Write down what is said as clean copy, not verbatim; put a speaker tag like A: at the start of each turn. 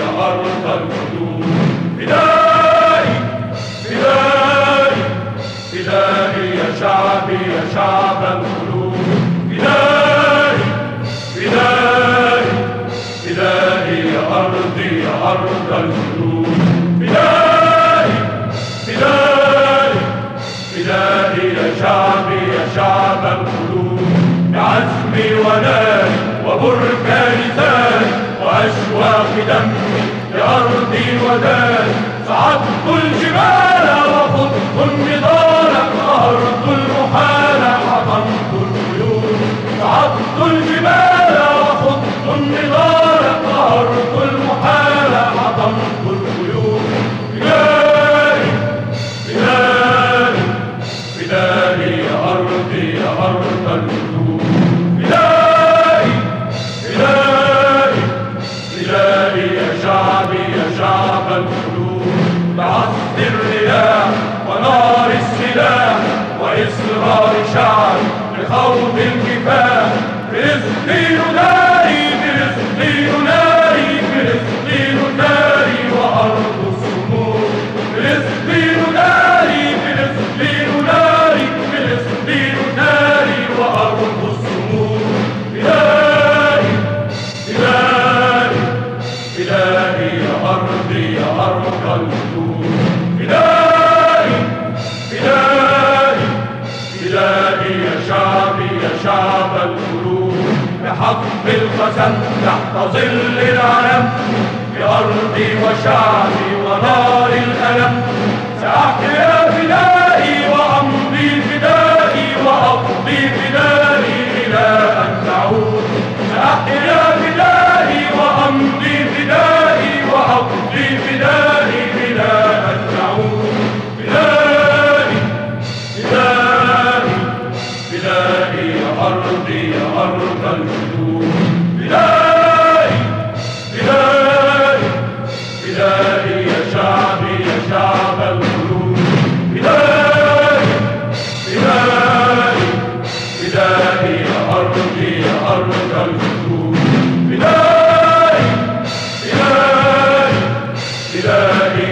A: أرض القلوب. فدائي فدائي فدائي يا شعبي يا شعب القلوب. فدائي فدائي فدائي يا أرضي يا أرض القلوب. فدائي فدائي فدائي يا شعبي يا شعب القلوب. بعزمي وناري وبركان ثاني وأشواق دمي لأرضي وداري. صعدت الجبال وخضت النضال قهرت المحال حطمت القيود. صعدت الجبال وخضت النضال قهرت المحال حطمت القيود. فدائي فدائي فدائي يا أرضي يا أرض القلوب. فدائي فدائي فدائي يا شعبي يا شعب القلوب. بعصف الرياح ونار السلاح وإصرار شعبي لخوض الكفاح. فلسطين داري فلسطين ناري فلسطين داري وأرض الصمود. فلسطين داري فلسطين ناري فلسطين داري وأرض الصمود. فدائي فدائي فدائي يا أرضي يا أرض القلوب. فدائي فدائي فدائي يا شعبي يا شعب القلوب. بحق القسم تحت ظل العلم بأرضي وشعبي ونار الألم. سأحيا فدائي وأمضي فدائي وأقضي فدائي إلى أن تعود. سأحيا فدائي وأمضي فدائي وأقضي فدائي إلى أن تعود. فدائي فدائي فدائي يا أرضي يا أرض القلوب. فدائي فدائي فدائي يا شعبي يا شعب القلوب. فدائي فدائي فدائي يا أرضي يا أرض القلوب. فدائي فدائي فدائي